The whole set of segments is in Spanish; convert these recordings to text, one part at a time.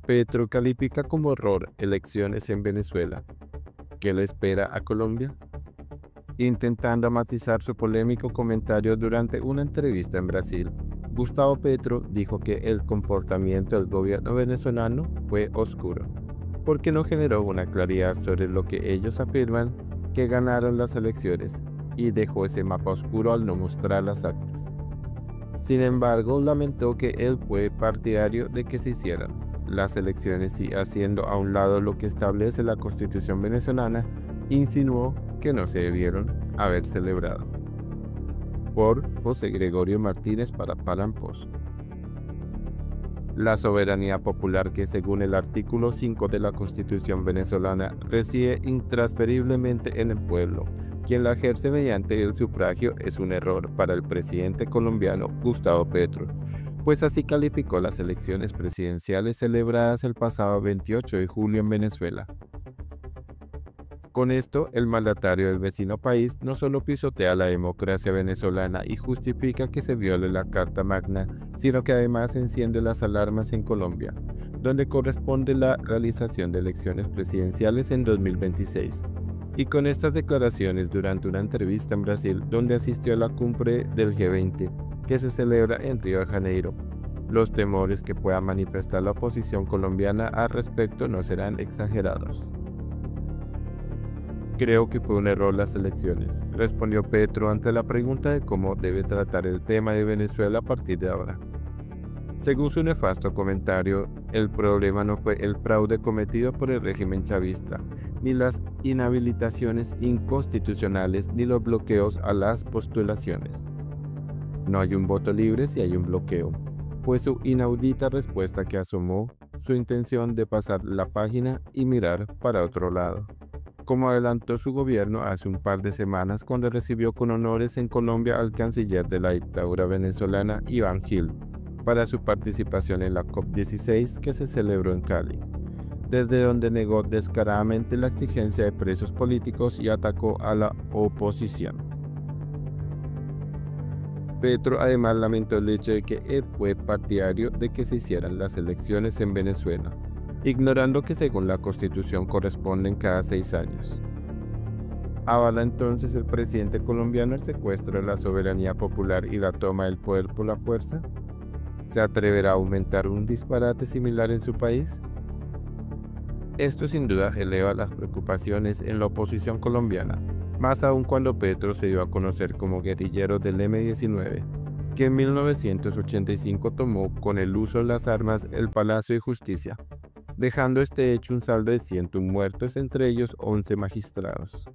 Petro califica como error elecciones en Venezuela. ¿Qué le espera a Colombia? Intentando matizar su polémico comentario durante una entrevista en Brasil, Gustavo Petro dijo que el comportamiento del gobierno venezolano fue oscuro, porque no generó una claridad sobre lo que ellos afirman que ganaron las elecciones, y dejó ese mapa oscuro al no mostrar las actas. Sin embargo, lamentó que él fue partidario de que se hicieran las elecciones y, haciendo a un lado lo que establece la Constitución venezolana, insinuó que no se debieron haber celebrado. Por José Gregorio Martínez para Palampos. La soberanía popular, que según el artículo 5 de la Constitución venezolana reside intransferiblemente en el pueblo, quien la ejerce mediante el sufragio, es un error para el presidente colombiano Gustavo Petro, pues así calificó las elecciones presidenciales celebradas el pasado 28 de julio en Venezuela. Con esto, el mandatario del vecino país no solo pisotea la democracia venezolana y justifica que se viole la Carta Magna, sino que además enciende las alarmas en Colombia, donde corresponde la realización de elecciones presidenciales en 2026. Y con estas declaraciones durante una entrevista en Brasil, donde asistió a la cumbre del G20, que se celebra en Río de Janeiro, los temores que pueda manifestar la oposición colombiana al respecto no serán exagerados. Creo que fue un error las elecciones, respondió Petro ante la pregunta de cómo debe tratar el tema de Venezuela a partir de ahora. Según su nefasto comentario, el problema no fue el fraude cometido por el régimen chavista, ni las inhabilitaciones inconstitucionales, ni los bloqueos a las postulaciones. No hay un voto libre si hay un bloqueo. Fue su inaudita respuesta que asomó su intención de pasar la página y mirar para otro lado, como adelantó su gobierno hace un par de semanas cuando recibió con honores en Colombia al canciller de la dictadura venezolana, Iván Gil, para su participación en la COP16 que se celebró en Cali, desde donde negó descaradamente la exigencia de presos políticos y atacó a la oposición. Petro además lamentó el hecho de que él fue partidario de que se hicieran las elecciones en Venezuela, ignorando que según la Constitución corresponden cada 6 años. ¿Avala entonces el presidente colombiano el secuestro de la soberanía popular y la toma del poder por la fuerza? ¿Se atreverá a aumentar un disparate similar en su país? Esto sin duda eleva las preocupaciones en la oposición colombiana, más aún cuando Petro se dio a conocer como guerrillero del M-19, que en 1985 tomó con el uso de las armas el Palacio de Justicia, dejando este hecho un saldo de 101 muertos, entre ellos 11 magistrados.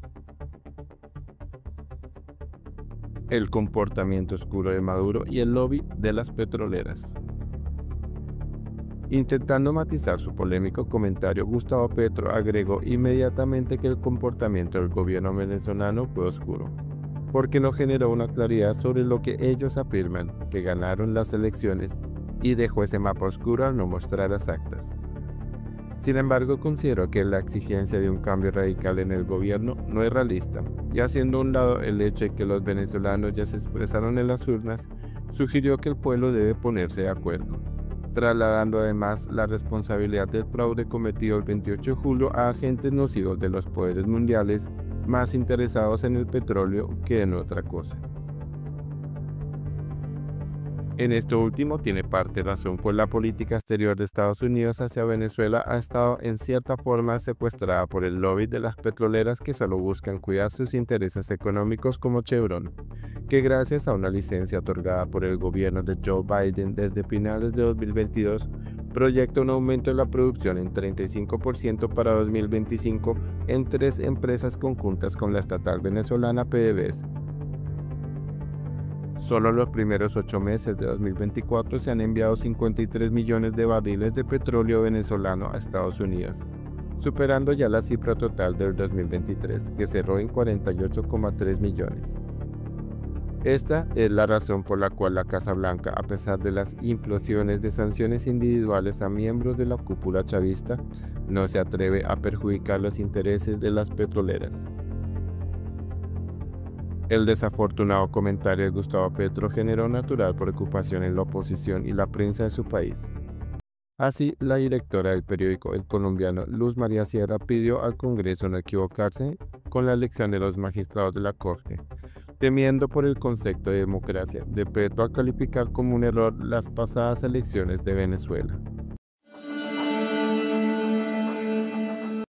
El comportamiento oscuro de Maduro y el lobby de las petroleras. Intentando matizar su polémico comentario, Gustavo Petro agregó inmediatamente que el comportamiento del gobierno venezolano fue oscuro, porque no generó una claridad sobre lo que ellos afirman que ganaron las elecciones, y dejó ese mapa oscuro al no mostrar las actas. Sin embargo, considero que la exigencia de un cambio radical en el gobierno no es realista, y haciendo a un lado el hecho de que los venezolanos ya se expresaron en las urnas, sugirió que el pueblo debe ponerse de acuerdo, trasladando además la responsabilidad del fraude cometido el 28 de julio a agentes nocivos de los poderes mundiales más interesados en el petróleo que en otra cosa. En esto último tiene parte razón, pues la política exterior de Estados Unidos hacia Venezuela ha estado en cierta forma secuestrada por el lobby de las petroleras, que solo buscan cuidar sus intereses económicos, como Chevron, que gracias a una licencia otorgada por el gobierno de Joe Biden desde finales de 2022, proyecta un aumento de la producción en 35% para 2025 en 3 empresas conjuntas con la estatal venezolana PDVSA. Solo en los primeros 8 meses de 2024 se han enviado 53 millones de barriles de petróleo venezolano a Estados Unidos, superando ya la cifra total del 2023, que cerró en 48,3 millones. Esta es la razón por la cual la Casa Blanca, a pesar de las implosiones de sanciones individuales a miembros de la cúpula chavista, no se atreve a perjudicar los intereses de las petroleras. El desafortunado comentario de Gustavo Petro generó natural preocupación en la oposición y la prensa de su país. Así, la directora del periódico El Colombiano, Luz María Sierra, pidió al Congreso no equivocarse con la elección de los magistrados de la Corte, temiendo por el concepto de democracia de Petro a calificar como un error las pasadas elecciones de Venezuela.